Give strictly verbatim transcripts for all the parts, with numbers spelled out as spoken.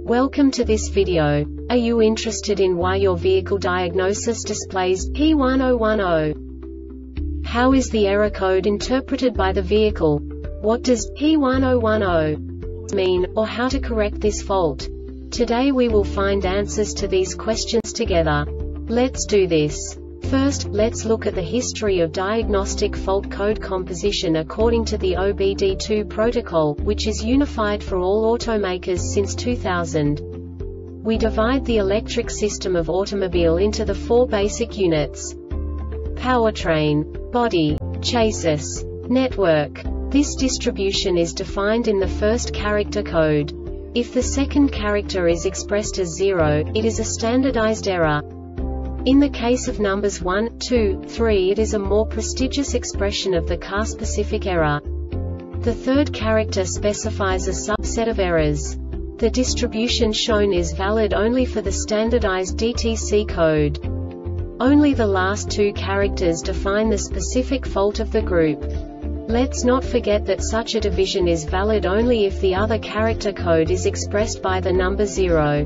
Welcome to this video. Are you interested in why your vehicle diagnosis displays P one zero one zero? How is the error code interpreted by the vehicle? What does P one zero one zero mean, or how to correct this fault? Today we will find answers to these questions together. Let's do this. First, let's look at the history of diagnostic fault code composition according to the O B D two protocol, which is unified for all automakers since two thousand. We divide the electric system of automobile into the four basic units: powertrain, body, chassis, network. This distribution is defined in the first character code. If the second character is expressed as zero, it is a standardized error. In the case of numbers one, two, three, it is a more prestigious expression of the car-specific error. The third character specifies a subset of errors. The distribution shown is valid only for the standardized D T C code. Only the last two characters define the specific fault of the group. Let's not forget that such a division is valid only if the other character code is expressed by the number zero.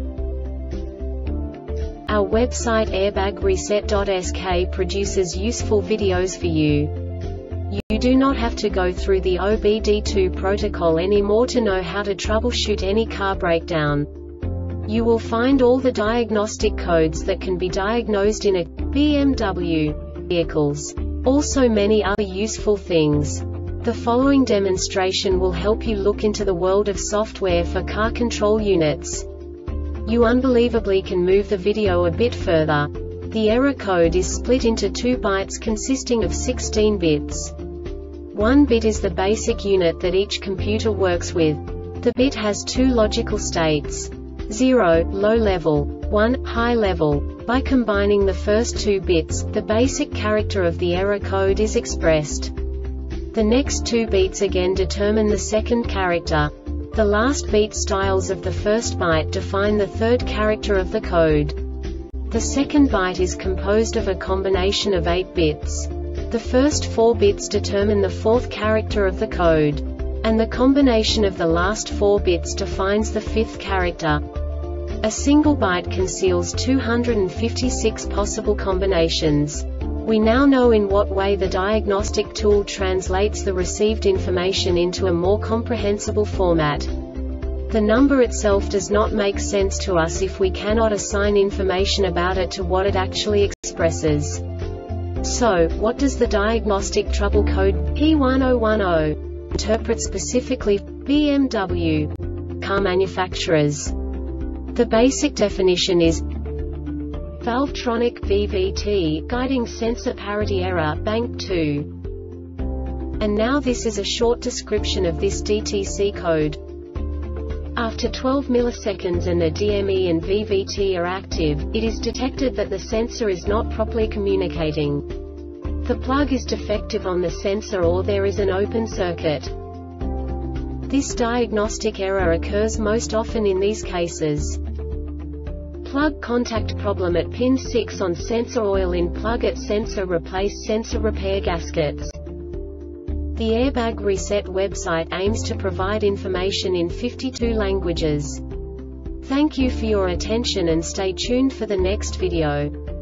Our website airbag reset dot S K produces useful videos for you. You do not have to go through the O B D two protocol anymore to know how to troubleshoot any car breakdown. You will find all the diagnostic codes that can be diagnosed in a B M W vehicles. Also many other useful things. The following demonstration will help you look into the world of software for car control units. You unbelievably can move the video a bit further. The error code is split into two bytes consisting of sixteen bits. One bit is the basic unit that each computer works with. The bit has two logical states: zero, low level, one, high level. By combining the first two bits, the basic character of the error code is expressed. The next two bits again determine the second character. The last beat styles of the first byte define the third character of the code. The second byte is composed of a combination of eight bits. The first four bits determine the fourth character of the code. And the combination of the last four bits defines the fifth character. A single byte conceals two hundred fifty-six possible combinations. We now know in what way the diagnostic tool translates the received information into a more comprehensible format. The number itself does not make sense to us if we cannot assign information about it to what it actually expresses. So, what does the diagnostic trouble code P one zero one zero interpret specifically for B M W car manufacturers? The basic definition is Valvetronic V V T, guiding sensor parity error, bank two. And now this is a short description of this D T C code. After twelve milliseconds and the D M E and V V T are active, it is detected that the sensor is not properly communicating. The plug is defective on the sensor or there is an open circuit. This diagnostic error occurs most often in these cases: plug contact problem at pin six on sensor, oil in plug at sensor, replace sensor, repair gaskets. The Airbag Reset website aims to provide information in fifty-two languages. Thank you for your attention and stay tuned for the next video.